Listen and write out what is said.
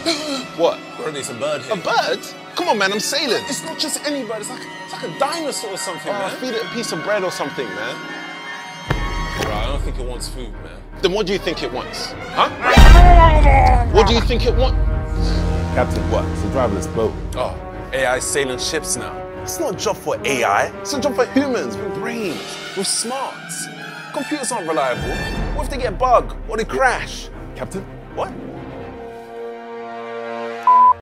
What? Bro, there's a bird here. A bird? Come on, man, I'm sailing. It's not just any bird, it's like a dinosaur or something, man. Feed it a piece of bread or something, man. Bro, I don't think it wants food, man. Then what do you think it wants? Huh? What do you think it wants? Captain, What? it's a driverless boat. Oh, AI sailing ships now. It's not a job for AI. It's a job for humans with brains, with smarts. Computers aren't reliable. What if they get bug or they crash? Captain? What?